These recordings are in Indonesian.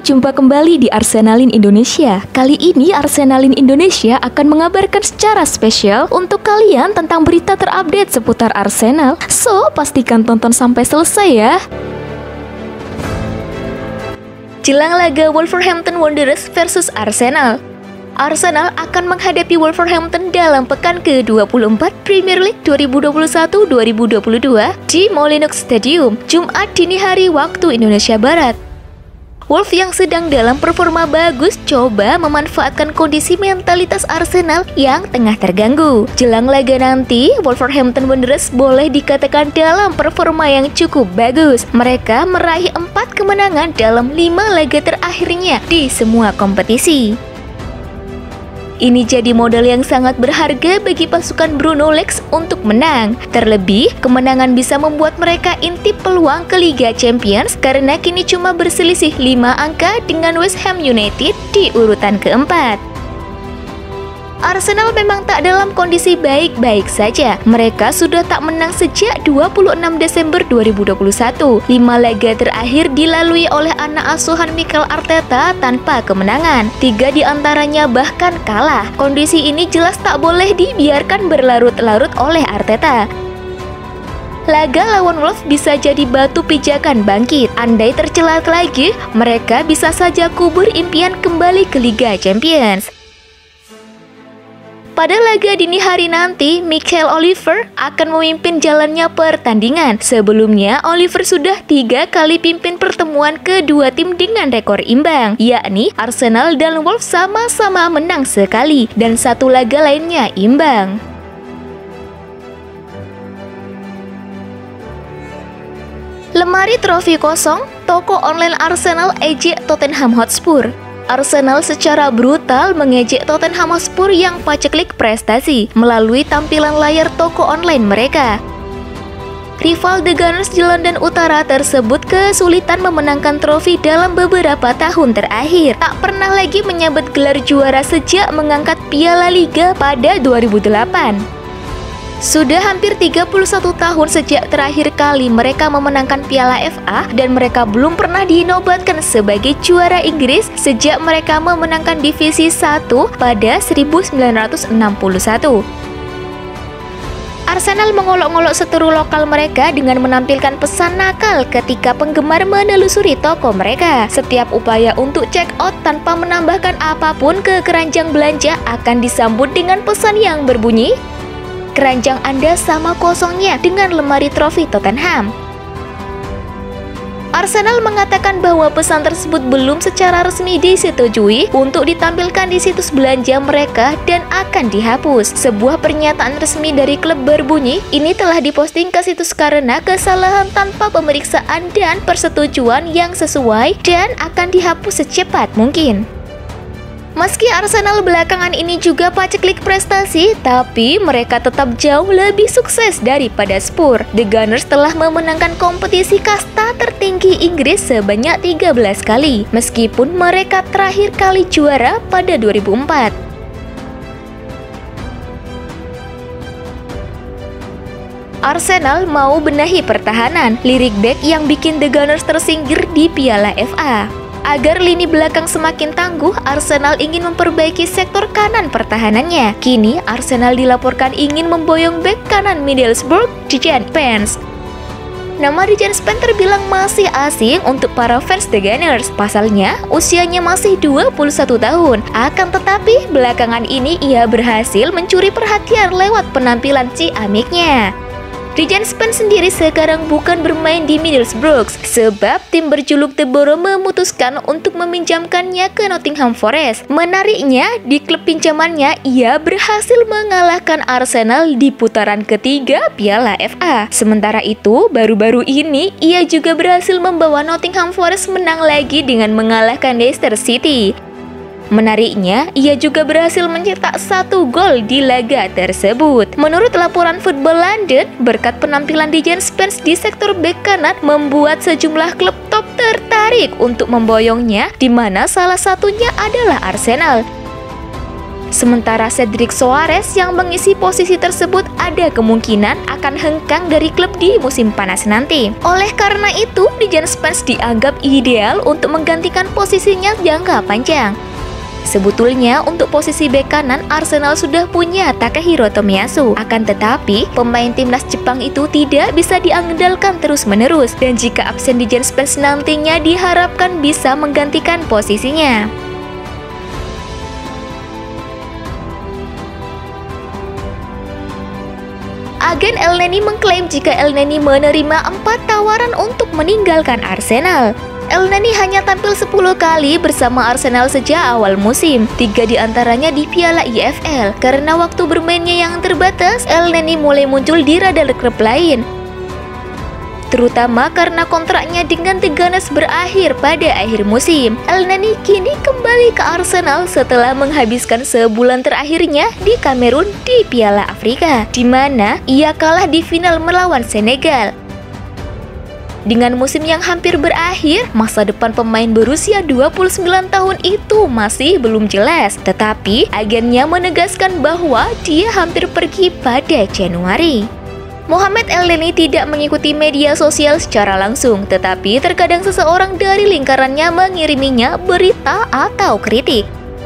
jumpa kembali di Arsenalin Indonesia. Kali ini Arsenalin Indonesia akan mengabarkan secara spesial untuk kalian tentang berita terupdate seputar Arsenal. So, pastikan tonton sampai selesai ya. Jelang laga Wolverhampton Wanderers versus Arsenal. Arsenal akan menghadapi Wolverhampton dalam pekan ke-24 Premier League 2021-2022 di Molineux Stadium, Jumat dini hari waktu Indonesia Barat. Wolves yang sedang dalam performa bagus coba memanfaatkan kondisi mentalitas Arsenal yang tengah terganggu. Jelang laga nanti, Wolverhampton Wanderers boleh dikatakan dalam performa yang cukup bagus. Mereka meraih 4 kemenangan dalam 5 laga terakhirnya di semua kompetisi. Ini jadi modal yang sangat berharga bagi pasukan Bruno Lage untuk menang. Terlebih, kemenangan bisa membuat mereka intip peluang ke Liga Champions karena kini cuma berselisih 5 angka dengan West Ham United di urutan keempat. Arsenal memang tak dalam kondisi baik-baik saja. Mereka sudah tak menang sejak 26 Desember 2021. 5 laga terakhir dilalui oleh anak asuhan Mikel Arteta tanpa kemenangan. 3 diantaranya bahkan kalah. Kondisi ini jelas tak boleh dibiarkan berlarut-larut oleh Arteta. Laga lawan Wolves bisa jadi batu pijakan bangkit. Andai tercelat lagi, mereka bisa saja kubur impian kembali ke Liga Champions. Pada laga dini hari nanti, Mikel Oliver akan memimpin jalannya pertandingan. Sebelumnya, Oliver sudah 3 kali pimpin pertemuan kedua tim dengan rekor imbang, yakni Arsenal dan Wolves sama-sama menang sekali, dan 1 laga lainnya imbang. Lemari trofi kosong, toko online Arsenal ejek Tottenham Hotspur. Arsenal secara brutal mengejek Tottenham Hotspur yang paceklik prestasi melalui tampilan layar toko online mereka. Rival The Gunners di London Utara tersebut kesulitan memenangkan trofi dalam beberapa tahun terakhir. Tak pernah lagi menyabet gelar juara sejak mengangkat Piala Liga pada 2008. Sudah hampir 31 tahun sejak terakhir kali mereka memenangkan Piala FA dan mereka belum pernah dinobatkan sebagai juara Inggris sejak mereka memenangkan Divisi 1 pada 1961. Arsenal mengolok-olok seteru lokal mereka dengan menampilkan pesan nakal ketika penggemar menelusuri toko mereka. Setiap upaya untuk check out tanpa menambahkan apapun ke keranjang belanja akan disambut dengan pesan yang berbunyi, "Keranjang Anda sama kosongnya dengan lemari trofi Tottenham." Arsenal mengatakan bahwa pesan tersebut belum secara resmi disetujui untuk ditampilkan di situs belanja mereka dan akan dihapus. Sebuah pernyataan resmi dari klub berbunyi, ini telah diposting ke situs karena kesalahan tanpa pemeriksaan dan persetujuan yang sesuai dan akan dihapus secepat mungkin. Meski Arsenal belakangan ini juga paceklik prestasi, tapi mereka tetap jauh lebih sukses daripada Spurs. The Gunners telah memenangkan kompetisi kasta tertinggi Inggris sebanyak 13 kali, meskipun mereka terakhir kali juara pada 2004. Arsenal mau benahi pertahanan, lirik back yang bikin The Gunners tersingkir di Piala FA. Agar lini belakang semakin tangguh, Arsenal ingin memperbaiki sektor kanan pertahanannya. Kini, Arsenal dilaporkan ingin memboyong bek kanan Middlesbrough, Dejan Spence. Nama Dejan Spence terbilang masih asing untuk para fans The Gunners. Pasalnya, usianya masih 21 tahun. Akan tetapi, belakangan ini ia berhasil mencuri perhatian lewat penampilan ciamiknya. Dejan Spence sendiri sekarang bukan bermain di Middlesbrough sebab tim berjuluk The Borough memutuskan untuk meminjamkannya ke Nottingham Forest. Menariknya, di klub pinjamannya ia berhasil mengalahkan Arsenal di putaran ketiga Piala FA. Sementara itu, baru-baru ini ia juga berhasil membawa Nottingham Forest menang lagi dengan mengalahkan Leicester City. Menariknya, ia juga berhasil mencetak 1 gol di laga tersebut. Menurut laporan Football London, berkat penampilan Dejan Spence di sektor bek kanan membuat sejumlah klub top tertarik untuk memboyongnya, di mana salah satunya adalah Arsenal. Sementara Cedric Soares yang mengisi posisi tersebut ada kemungkinan akan hengkang dari klub di musim panas nanti. Oleh karena itu, Dejan Spence dianggap ideal untuk menggantikan posisinya jangka panjang. Sebetulnya untuk posisi bek kanan Arsenal sudah punya Takahiro Tomiyasu. Akan tetapi pemain timnas Jepang itu tidak bisa diandalkan terus-menerus, dan jika absen Dejan Spence nantinya diharapkan bisa menggantikan posisinya. Agen Elneny mengklaim jika Elneny menerima 4 tawaran untuk meninggalkan Arsenal. Elneny hanya tampil 10 kali bersama Arsenal sejak awal musim, 3 diantaranya di Piala EFL. Karena waktu bermainnya yang terbatas, Elneny mulai muncul di radar klub lain, terutama karena kontraknya dengan The Gunners berakhir pada akhir musim. Elneny kini kembali ke Arsenal setelah menghabiskan sebulan terakhirnya di Kamerun di Piala Afrika, di mana ia kalah di final melawan Senegal. Dengan musim yang hampir berakhir, masa depan pemain berusia 29 tahun itu masih belum jelas. Tetapi agennya menegaskan bahwa dia hampir pergi pada Januari. Mohamed Elneny tidak mengikuti media sosial secara langsung, tetapi terkadang seseorang dari lingkarannya mengiriminya berita atau kritik.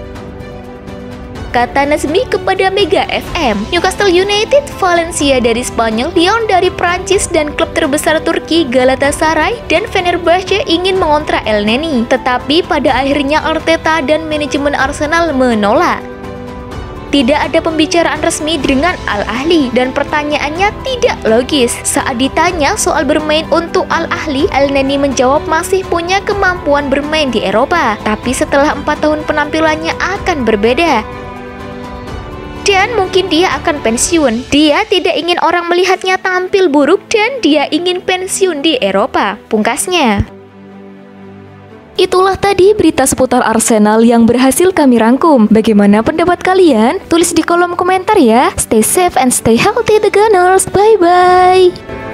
Kata Nazmi kepada Mega FM, Newcastle United, Valencia dari Spanyol, Lyon dari Prancis, dan klub terbesar Turki Galatasaray dan Fenerbahce ingin mengontrak Elneny. Tetapi pada akhirnya Arteta dan manajemen Arsenal menolak. Tidak ada pembicaraan resmi dengan Al Ahly, dan pertanyaannya tidak logis. Saat ditanya soal bermain untuk Al Ahly, Elneny menjawab masih punya kemampuan bermain di Eropa, tapi setelah 4 tahun penampilannya akan berbeda. Dan mungkin dia akan pensiun. Dia tidak ingin orang melihatnya tampil buruk dan dia ingin pensiun di Eropa, pungkasnya. Itulah tadi berita seputar Arsenal yang berhasil kami rangkum. Bagaimana pendapat kalian? Tulis di kolom komentar ya. Stay safe and stay healthy, The Gunners. Bye-bye.